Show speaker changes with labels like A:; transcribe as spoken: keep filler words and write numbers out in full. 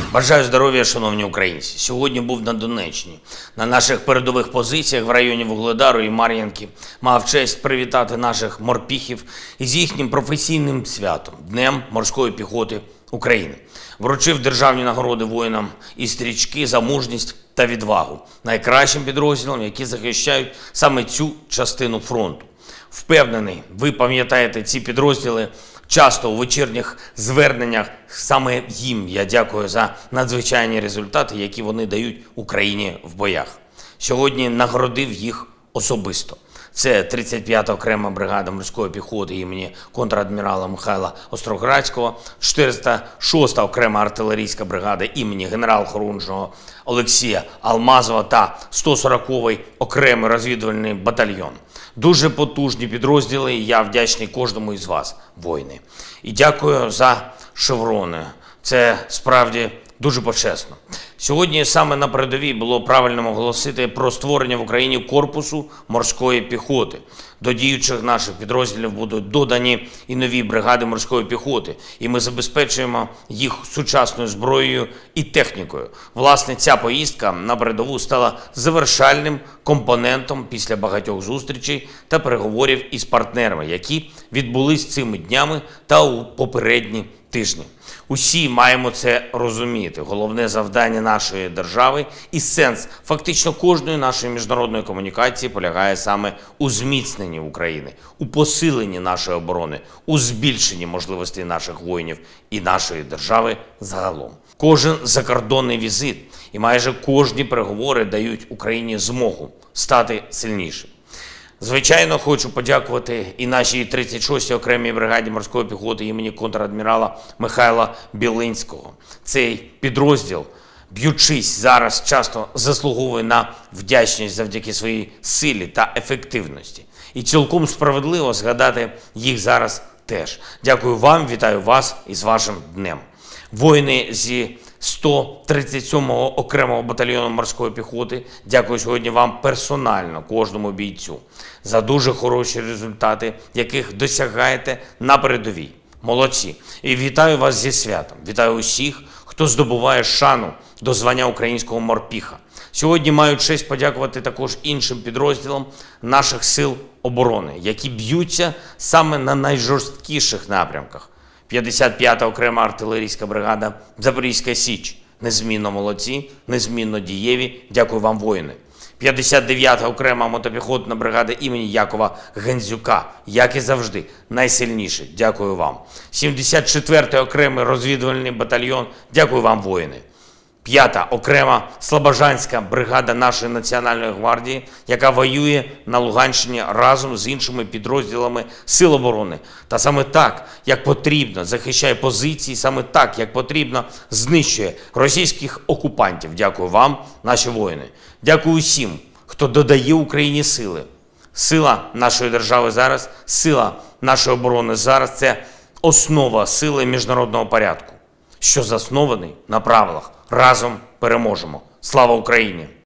A: Бажаю здоров'я, шановні українці. Сьогодні був на Донеччині. На наших передових позиціях в районі Вугледару і Мар'їнки мав честь привітати наших морпіхів із їхнім професійним святом – Днем морської піхоти України. Вручив державні нагороди воїнам і стрічки за мужність та відвагу найкращим підрозділам, які захищають саме цю частину фронту. Впевнений, ви пам'ятаєте ці підрозділи. Часто у вечірніх зверненнях саме їм я дякую за надзвичайні результати, які вони дають Україні в боях. Сьогодні нагородив їх особисто. Це тридцять п'ята окрема бригада морської піхоти імені контрадмірала Михайла Остроградського, чотириста шоста окрема артилерійська бригада імені генерал-хорунжого Олексія Алмазова та сто сороковий окремий розвідувальний батальйон. Дуже потужні підрозділи, і я вдячний кожному із вас, воїни. І дякую за шеврони. Це справді дуже почесно. Сьогодні саме на передовій було правильно оголосити про створення в Україні корпусу морської піхоти. До діючих наших підрозділів будуть додані і нові бригади морської піхоти, і ми забезпечуємо їх сучасною зброєю і технікою. Власне, ця поїздка на передову стала завершальним компонентом після багатьох зустрічей та переговорів із партнерами, які відбулись цими днями та у попередні тижні. Усі маємо це розуміти. Головне завдання нашої держави і сенс фактично кожної нашої міжнародної комунікації полягає саме у зміцненні України, у посиленні нашої оборони, у збільшенні можливостей наших воїнів і нашої держави загалом. Кожен закордонний візит і майже кожні переговори дають Україні змогу стати сильнішим. Звичайно, хочу подякувати і нашій тридцять шостій окремій бригаді морської піхоти імені контрадмірала Михайла Білинського. Цей підрозділ, б'ючись зараз, часто заслуговує на вдячність завдяки своїй силі та ефективності. І цілком справедливо згадати їх зараз теж. Дякую вам, вітаю вас із вашим днем. Воїни зі сто тридцять сьомого окремого батальйону морської піхоти, дякую сьогодні вам персонально, кожному бійцю, за дуже хороші результати, яких досягаєте на передовій. Молодці! І вітаю вас зі святом. Вітаю усіх, хто здобуває шану до звання українського морпіха. Сьогодні маю честь подякувати також іншим підрозділам наших сил оборони, які б'ються саме на найжорсткіших напрямках. п'ятдесят п'ята окрема артилерійська бригада Запорізька Січ. Незмінно молодці, незмінно дієві. Дякую вам, воїни. п'ятдесят дев'ята окрема мотопіхотна бригада імені Якова Гензюка. Як і завжди, найсильніше. Дякую вам. сімдесят четвертий окремий розвідувальний батальйон. Дякую вам, воїни. П'ята окрема слобожанська бригада нашої Національної гвардії, яка воює на Луганщині разом з іншими підрозділами Сил оборони. Та саме так, як потрібно, захищає позиції, саме так, як потрібно, знищує російських окупантів. Дякую вам, наші воїни. Дякую усім, хто додає Україні сили. Сила нашої держави зараз, сила нашої оборони зараз – це основа сили міжнародного порядку, що заснований на правилах. Разом переможемо. Слава Україні!